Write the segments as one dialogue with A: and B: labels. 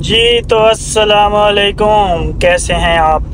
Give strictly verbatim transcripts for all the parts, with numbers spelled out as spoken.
A: जी तो अस्सलाम वालेकुम, कैसे हैं आप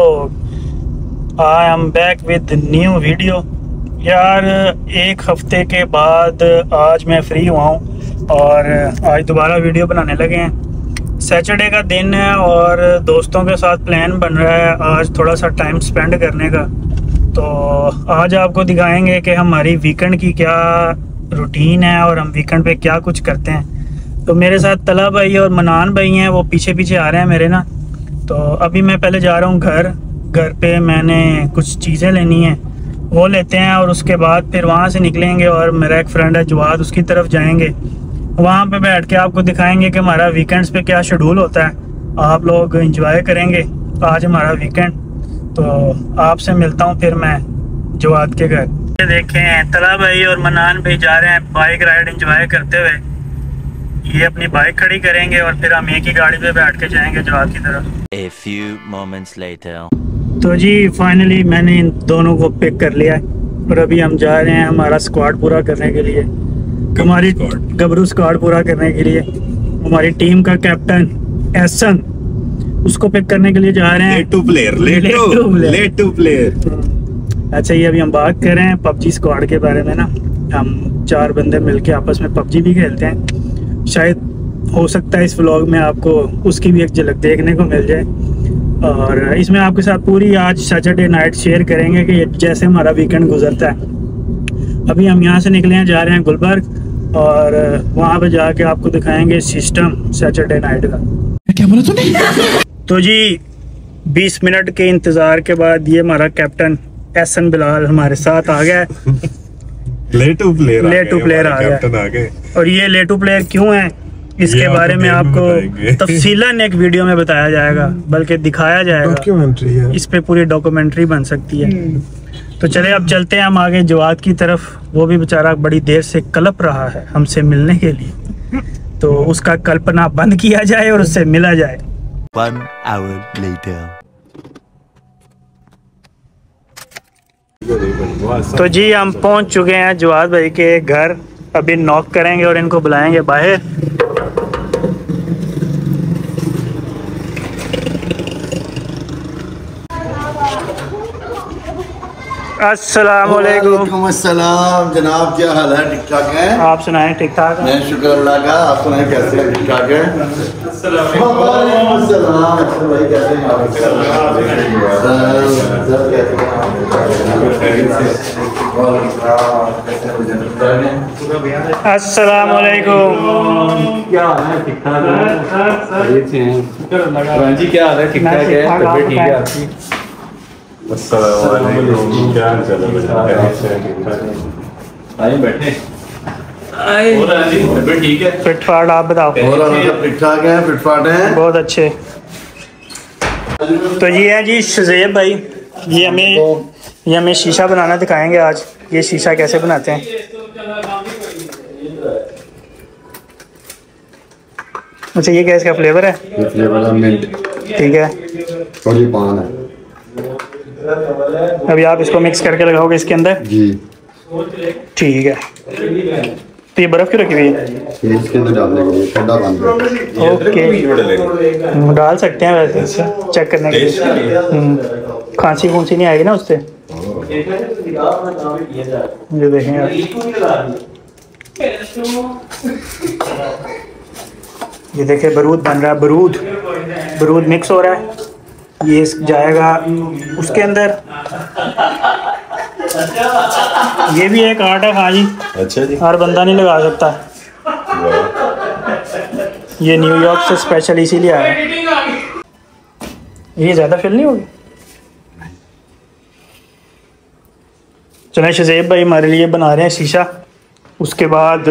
A: लोग। I am back with new video. यार एक हफ्ते के बाद आज मैं फ्री हुआ हूँ और आज दोबारा वीडियो बनाने लगे हैं। सैटरडे का दिन है और दोस्तों के साथ प्लान बन रहा है आज थोड़ा सा टाइम स्पेंड करने का। तो आज आपको दिखाएंगे कि हमारी वीकेंड की क्या रूटीन है और हम वीकेंड पे क्या कुछ करते हैं। तो मेरे साथ तला भाई और मनान भाई हैं, वो पीछे पीछे आ रहे हैं मेरे ना। तो अभी मैं पहले जा रहा हूँ घर घर पे मैंने कुछ चीज़ें लेनी हैं, वो लेते हैं और उसके बाद फिर वहाँ से निकलेंगे और मेरा एक फ्रेंड है जवाद, उसकी तरफ जाएंगे। वहाँ पे बैठ के आपको दिखाएंगे कि हमारा वीकेंड्स पे क्या शेड्यूल होता है। आप लोग एंजॉय करेंगे आज हमारा वीकेंड। तो आपसे मिलता हूँ फिर मैं जवाद के घर। देखें तला भाई और मनान भाई जा रहे हैं बाइक राइड एंजॉय करते हुए। ये अपनी बाइक खड़ी करेंगे और फिर हम एक ही गाड़ी पे बैठ के जाएंगे जवाद की तरफ। A few moments later. तो जी फाइनली मैंने इन दोनों को पिक कर लिया है और अभी हम जा रहे हैं हमारा स्क्वाड पूरा करने के लिए, हमारी गबरू स्क्वाड पूरा करने के लिए। हमारी टीम का कैप्टन एहसन, उसको पिक करने के लिए जा रहे हैं।
B: लेट टू प्लेयर लेट टू लेट टू प्लेयर।
A: अच्छा ये अभी हम बात कर रहे हैं पबजी स्क्वाड के बारे में ना। हम चार बंदे मिलके आपस में पबजी भी खेलते हैं। शायद हो सकता है इस व्लॉग में आपको उसकी भी एक झलक देखने को मिल जाए और इसमें आपके साथ पूरी आज सैटरडे नाइट शेयर करेंगे कि जैसे हमारा वीकेंड गुजरता है। अभी हम यहाँ से निकले हैं, जा रहे हैं गुलबर्ग और वहाँ पे जाके आपको दिखाएंगे सिस्टम सैटरडे नाइट का।
B: क्या बोला तूने?
A: तो जी बीस मिनट के इंतज़ार के बाद ये हमारा कैप्टन एहसन बिलाल हमारे साथ आ गया है।
B: लेटू प्लेयर
A: ले टू प्लेयर आ गया। और ये ले टू प्लेयर क्यों है इसके बारे में आपको तफसीलन एक वीडियो में बताया जाएगा, बल्कि दिखाया जाएगा।
B: डॉक्यूमेंट्री है,
A: इस पे पूरी डॉक्यूमेंट्री बन सकती है। तो चले अब चलते हैं हम आगे जवाद की तरफ। वो भी बेचारा बड़ी देर से कलप रहा है हमसे मिलने के लिए, तो उसका कल्पना बंद किया जाए और उससे मिला जाए।
C: One hour later.
A: तो जी हम पहुंच चुके हैं जवाद भाई के घर। अभी नॉक करेंगे और इनको बुलाएंगे बाहर। अस्सलाम वालेकुम।
D: अस्सलाम जनाब, क्या हाल है? ठीक ठाक है?
A: आप सुनाएं? ठीक ठाक है,
D: मैं शुक्र अल्लाह का। आप सुनाएं कैसे हैं? ठीक ठाक है? अस्सलाम भाई, कैसे हैं आप? सब कैसे हैं?
A: अस्सलाम वालेकुम।
E: क्या हाल है? ठीक ठाक है? जी क्या हाल है? ठीक ठाक है? तबीयत ठीक है आपकी?
B: अस्सलाम क्या चल रहा है?
E: आइए बैठे। तबीयत ठीक है?
A: फिटफाट आप बताओ।
D: और हम सब ठीक ठाक हैं, फिटफाट हैं,
A: बहुत अच्छे। तो ये है जी शुज़ैब भाई, ये हमें ये हमें शीशा बनाना दिखाएंगे आज। ये शीशा कैसे बनाते हैं। अच्छा ये क्या इसका फ्लेवर है?
D: ये फ्लेवर है मिंट,
A: ठीक है।
D: और ये पान है
A: अभी आप इसको मिक्स करके लगाओगे इसके अंदर
D: जी।
A: ठीक है। तो ये बर्फ़ क्यों रखी हुई है?
D: ये इसके अंदर डालने के लिए ठंडा बंद है।
A: ओके डाल सकते हैं वैसे चेक करने के लिए। हम्म, खांसी खूंसी नहीं आएगी ना उससे। ये देखें यार, ये देखें बरूद बन रहा है। बरूद बरूद मिक्स हो रहा है। ये जाएगा उसके अंदर। ये भी एक आर्ट है। हाँ जी,
B: अच्छा जी,
A: हर बंदा नहीं लगा सकता। ये न्यूयॉर्क से स्पेशल इसीलिए आया। ये ज़्यादा फिल नहीं होगी। चलें शुज़ैब भाई हमारे लिए बना रहे हैं शीशा। उसके बाद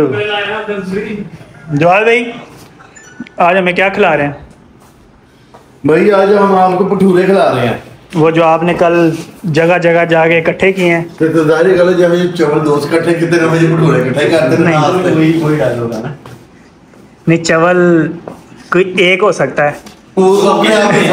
A: जवाद भाई आज हमें क्या खिला रहे हैं?
D: भाई आज हम आपको भटूरे खिला रहे हैं,
A: वो जो आपने कल जगह जगह जाके इकट्ठे किए हैं।
D: तो तो जाहिर गल है जब ये चावल दोस्त इकट्ठे किते ना मुझे भटूरे इकट्ठे करते हैं।
A: नहीं।
D: नाल वही वही डाल होगा ना।
A: नहीं चावल कोई एक हो सकता है।
D: वो अपने आप ही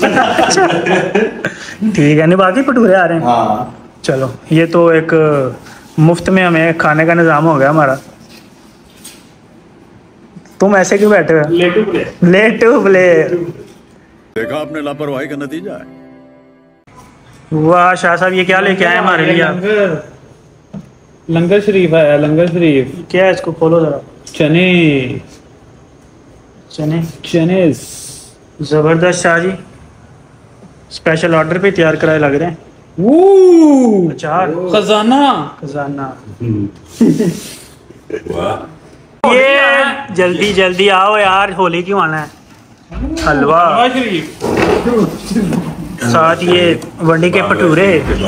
D: समझ।
A: ठीक है, नहीं बाकी भटूरे आ रहे हैं।
D: हाँ
A: चलो ये तो एक मुफ्त में हमें खाने का निज़ाम हो गया हमारा। तुम ऐसे क्यों बैठे हो?
E: ले टू प्ले।
A: ले टू प्ले।
F: देखा आपने लापरवाही का नतीजा है।
A: वाह शाह साहब, ये क्या लेके आए हमारे लिए आप?
E: लंगर शरीफ है, लंगर शरीफ।
A: क्या है, इसको खोलो जरा।
E: चने
A: चने
E: चने
A: जबरदस्त शाह जी, स्पेशल ऑर्डर पे तैयार कराए लग रहे हैं।
E: वो
A: अचार,
E: खजाना
A: खजाना। ये जल्दी जल्दी आओ यार, होली क्यों आना है? हलवा,
E: शरीफ,
A: साथ ये वंडी के भटूरे।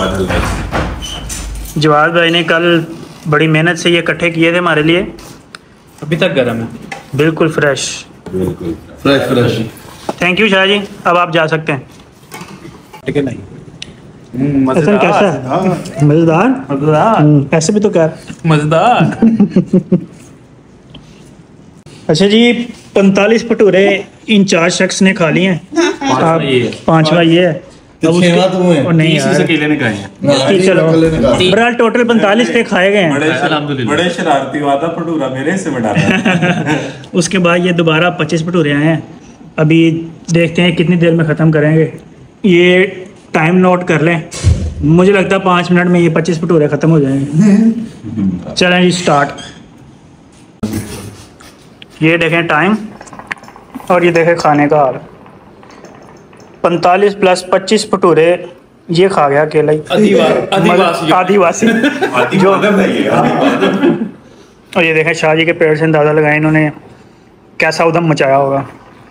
A: जवाद भाई ने कल बड़ी मेहनत से ये इकट्ठे किए थे हमारे लिए।
E: अभी तक गर्म है,
A: बिल्कुल fresh
D: fresh fresh.
A: Thank you Shah ji, अब आप जा सकते हैं।
E: ठीक है नहीं
A: ऐसा कैसा है? मजेदार
E: मजेदार,
A: ऐसे भी तो कर।
E: मजेदार।
A: अच्छा जी, पैंतालीस भटूरे इन चार शख्स ने खा लिए हैं।
E: पांचवा ये है।
A: पांचवा ये है। अब
D: छेवा
A: उसके-
D: तुम है।
A: ओ नहीं
E: तीस
A: यार,
E: अकेले ने खाए हैं।
A: ठीक, चलो बहरहाल टोटल पैंतालीस पे खाए गए हैं।
E: अल्हम्दुलिल्लाह।
B: बड़े शरारती वादा भटूरा मेरे हिस्से में डाला।
A: उसके बाद ये दोबारा पच्चीस भटूरे आए हैं। अभी देखते हैं कितनी देर में ख़त्म करेंगे। ये टाइम नोट कर लें, मुझे लगता है पाँच मिनट में ये पच्चीस भटूरे ख़त्म हो जाएंगे। चलें जी स्टार्ट। ये देखें टाइम और ये देखें खाने का हाल। पैंतालीस प्लस पच्चीस भटूरे ये खा गया अकेला ही।
E: आदिवा- आदिवासी।
A: आदिवासी जो और ये देखें शाह जी के पेड़ से अंदाज़ा लगाए इन्होंने कैसा उधम मचाया होगा।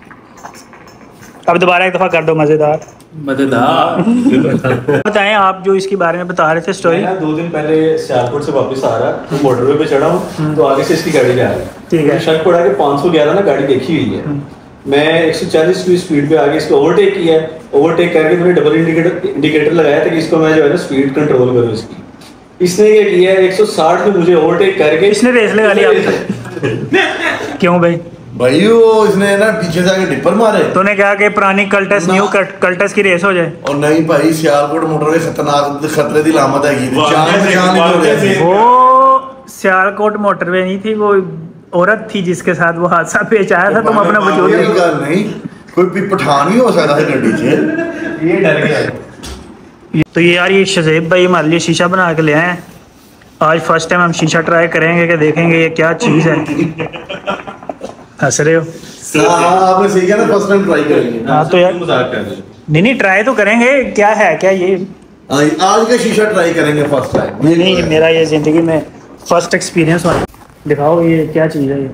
A: अब दोबारा एक दफ़ा कर दो मज़ेदार।
E: मजेदार।
A: बताएं आप जो इसके बारे में बता रहे थे स्टोरी।
G: मैं दो दिन पहले सियालकोट से वापस आ रहा मोटरवे पे चढ़ा हूँ, तो आगे से इसकी गाड़ी जा रही है।
A: ठीक है।
G: मुझे शक पड़ा कि पाँच सौ ग्यारह ना गाड़ी देखी हुई है। मैं एक सौ चालीस की स्पीड पे आगे इसको ओवरटेक किया है। ओवरटेक करके मैंने डबल इंडिकेटर इंडिकेटर लगाया था कि इसको मैं जो है ना स्पीड कंट्रोल करूँ इसकी। इसने ये किया है एक सौ साठ में मुझे ओवरटेक करके
A: इसने रेस लगा ली आपको। क्यों भाई?
D: भाई वो इसने ना पीछे से आके डिपर मारे।
A: तूने कहा कि पुरानी कल्टस न्यू कल्टस की रेस हो जाए।
D: और नहीं भाई, सियालकोट मोटरवे खतरनाक खतरे की लामत है। जान पहचान नहीं हो रही।
A: वो सियालकोट मोटरवे नहीं थी, वो औरत थी जिसके साथ वो हादसा पेश आया था। तुम अपना वजूद
D: कोई गल नहीं, कोई भी पठान ही हो सकता है गड्डी से।
G: ये डर गया।
A: तो ये यार, ये शजेब भाई हमारे लिए शीशा बना के ले आए हैं। आज फर्स्ट टाइम हम शीशा ट्राई करेंगे कि देखेंगे ये क्या चीज़ है। हंस रहे हो?
D: हाँ हाँ, आपने सही कहा ना, फर्स्ट टाइम ट्राई करेंगे।
A: हाँ तो यार,
G: मजाक कर रहे हैं।
A: नहीं नहीं ट्राई तो करेंगे। क्या है, क्या ये?
D: हाँ, आज का शीशा ट्राई करेंगे फर्स्ट टाइम।
A: नहीं नहीं, मेरा ये ज़िंदगी में फर्स्ट एक्सपीरियंस हुआ। दिखाओ ये क्या चीज़ है। ये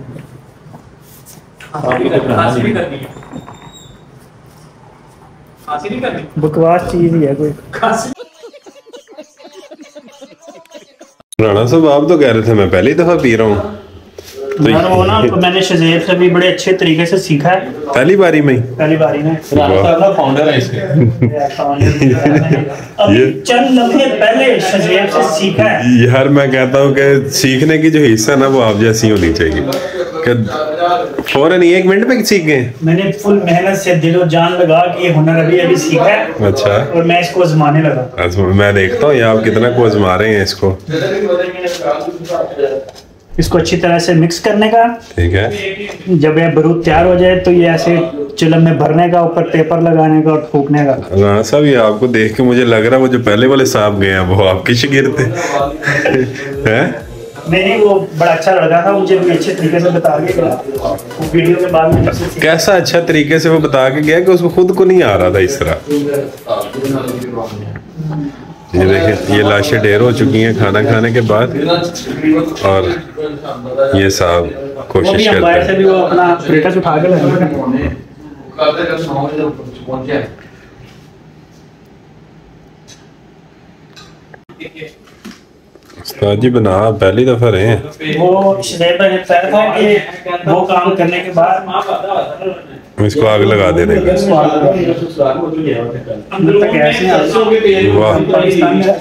E: फांसी नहीं करनी है। फांसी नहीं करनी।
A: बकवास चीज़ ही है कोई।
H: राणा साहब, आप तो कह रहे थे मैं पहली दफा पी रहा हूँ। तो
A: यार वो ना, मैंने शजेब से भी बड़े अच्छे तरीके से सीखा है
H: पहली बारी में ही
A: पहली बारी में।
G: राणा साहब ना फाउंडर है इसके।
A: अभी चंद लम्हे पहले शजेब से सीखा है।
H: यार मैं कहता हूँ कि सीखने की जो हिस्सा ना वो आप जैसी होनी चाहिए कि फौरन एक मिनट में सीख गए।
A: मैंने फुल मेहनत से दिलो जान लगा कि ये हुनर अभी अभी सीखा है
H: अच्छा,
A: और मैं इसको आजमाने लगा।
H: अच्छा, मैं देखता हूँ ये आप कितना को आजमा रहे हैं इसको।
A: इसको अच्छी तरह से मिक्स करने का।
H: ठीक है,
A: जब ये बरूद तैयार हो जाए तो ये ऐसे चिलम में भरने का, ऊपर पेपर लगाने का और फूकने का।
H: राणा साहब, ये आपको देख के मुझे लग रहा है वो जो पहले वाले साहब गए हैं वो आपके शागिर्द थे। हैं?
A: नहीं, वो बड़ा अच्छा लड़का था, मुझे भी अच्छे तरीके से बता के गया। वो वीडियो के बाद में जैसे सीखा।
H: कैसा अच्छा तरीके से वो बता के गया कि उसको खुद को नहीं आ रहा था इस तरह। ये देखें, ये लाशें ढेर हो चुकी हैं खाना खाने के बाद, और ये साहब
A: वो
H: कोशिश
A: भी
H: करते
A: अंबायर से
H: हैं।
A: भी वो अपना स्टेटस उठा के लाए।
H: उस्ताद जी बना पहली दफा रहे हैं।
A: वो शदेब भाई ने बताया था कि वो काम करने के बाद
H: इसको आग लगा देने का।
A: अंदर तक ऐसे
H: वाह,
A: पाकिस्तान में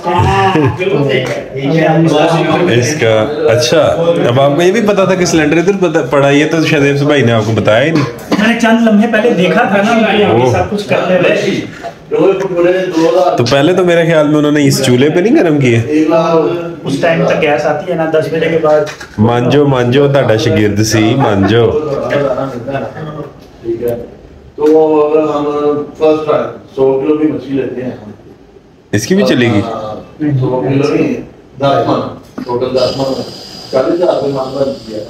H: इसका अच्छा। अब आपको ये भी पता था कि सिलेंडर इधर पता- पड़ा, ये तो शदेब से भाई ने आपको बताया ही नहीं।
A: मैंने चंद लम्हे पहले देखा था ना उनको ये सब कुछ करते हुए,
H: तो पहले तो मेरे ख्याल में उन्होंने इस चूल्हे पे नहीं गर्म किए।
A: उस टाइम तक गैस आती है ना दस बजे के बाद।
H: मांजो मांजो ताड़ा शगिर्द सी मांजो।
D: ठीक है, तो अगर हम फर्स्ट सौ किलो की मछली लेते हैं,
H: इसकी भी चलेगी?
D: सौ किलो नहीं, दस मन टोटल, दस मन चालीस हजार रुपये मांगा दिया।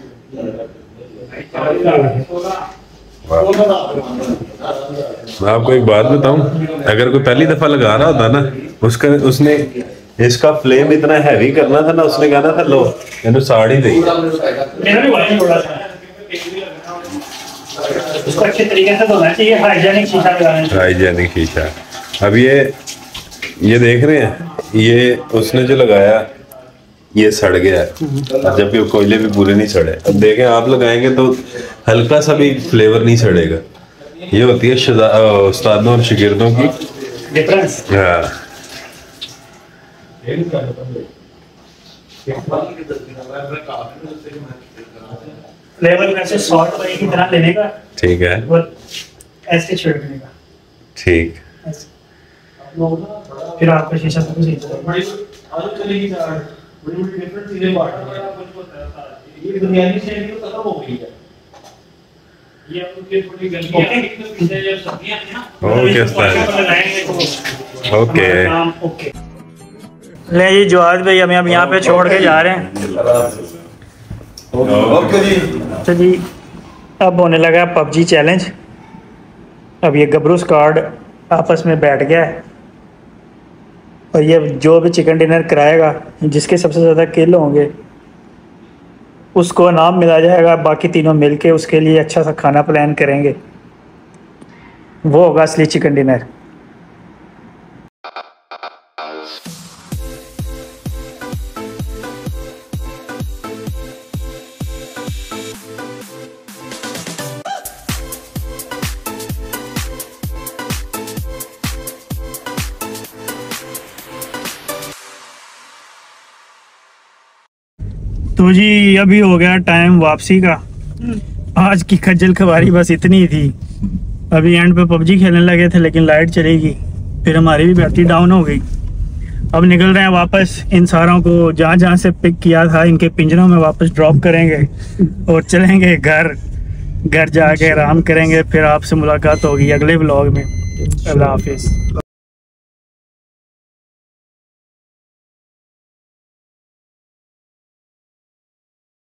H: मैं आपको एक बात बताऊं, अगर कोई पहली दफा लगा रहा होता ना, उसका उसने इसका फ्लेम इतना हैवी करना था ना, उसने कहना था लो मैंने साड़ ही दी।
A: उसको अच्छे तरीके से धोना चाहिए, हाइजेनिक शीशा लगाना चाहिए।
H: हाइजेनिक शीशा। अब ये ये देख रहे हैं, ये उसने जो लगाया ये सड़ गया है, जबकि कोयले भी पूरे नहीं सड़े। अब देखें आप लगाएंगे तो हल्का सा भी फ्लेवर नहीं सड़ेगा। ये होती है उस्तादों और शागिर्दों की
A: डिफरेंस।
H: हाँ।
A: फ्लेवर वैसे सॉल्ट वाली की तरह लेने का,
H: ठीक है,
A: वो ऐसे छिड़कने का।
H: ठीक।
A: फिर आपका शीशा सब सही
H: ओके
A: ओके। ले जी जवाद भाई, हमें अब यहाँ पे छोड़ के जा रहे हैं।
D: ओके जी।
A: तो जी अब होने लगा पबजी चैलेंज। अब ये गबरू स्क्वाड आपस में बैठ गया है और ये जो भी चिकन डिनर कराएगा, जिसके सबसे ज़्यादा किल होंगे उसको नाम मिला जाएगा। बाकी तीनों मिलके उसके लिए अच्छा सा खाना प्लान करेंगे, वो होगा असली चिकन डिनर। तो जी अभी हो गया टाइम वापसी का। आज की खज्जल खबारी बस इतनी ही थी। अभी एंड पे पबजी खेलने लगे थे लेकिन लाइट चली गई, फिर हमारी भी बैटरी डाउन हो गई। अब निकल रहे हैं वापस। इन सारों को जहाँ जहाँ से पिक किया था इनके पिंजरों में वापस ड्रॉप करेंगे और चलेंगे घर। घर जाके आराम करेंगे। फिर आपसे मुलाकात होगी अगले व्लॉग में। अल्लाह हाफिज़।